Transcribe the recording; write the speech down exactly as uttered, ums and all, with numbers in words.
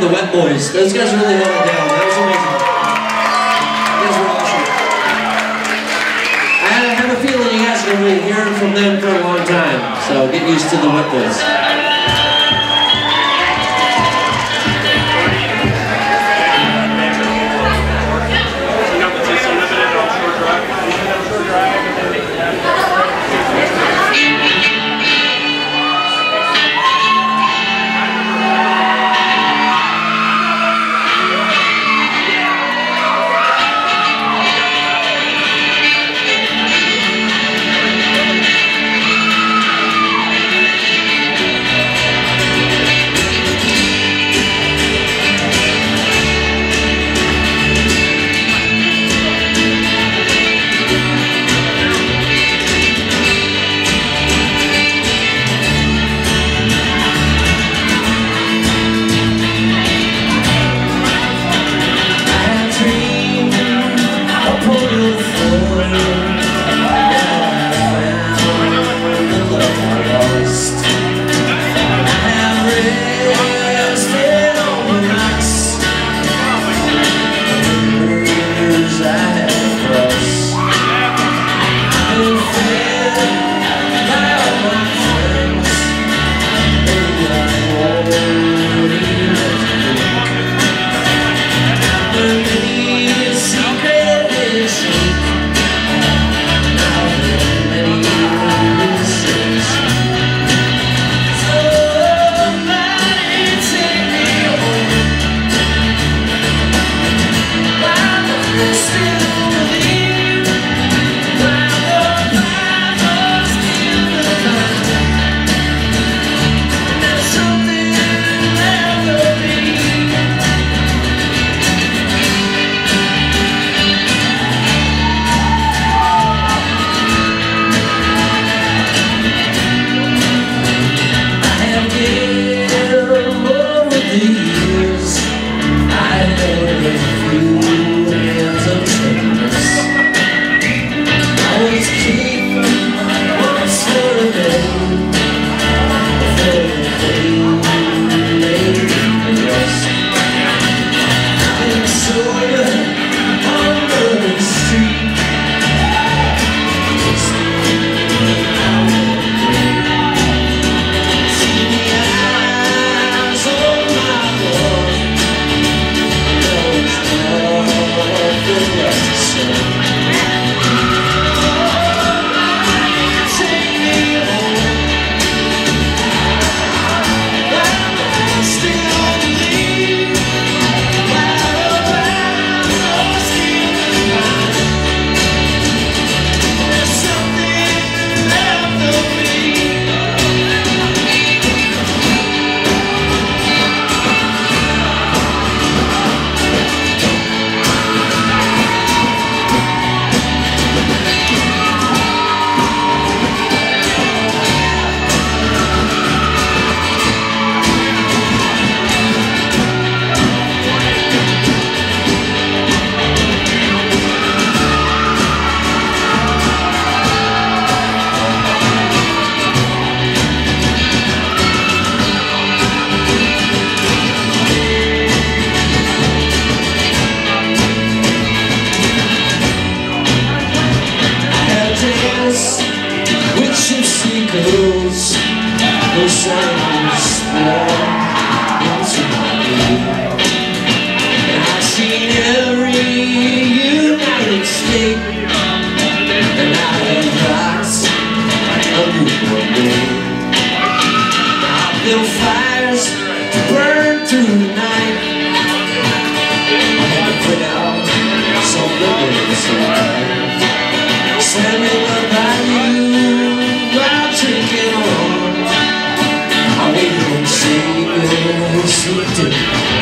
the Wet Boys. Those guys really held it down. That was amazing. You guys were awesome. I have a feeling you guys are going to be hearing from them for a long time, so get used to the Wet Boys. I've seen every United States, and I have rocks of one day. I've built fires to burn through the night. I had to put out some liberties in life. Standing up by you while drinking on. I waited on Savior, sweet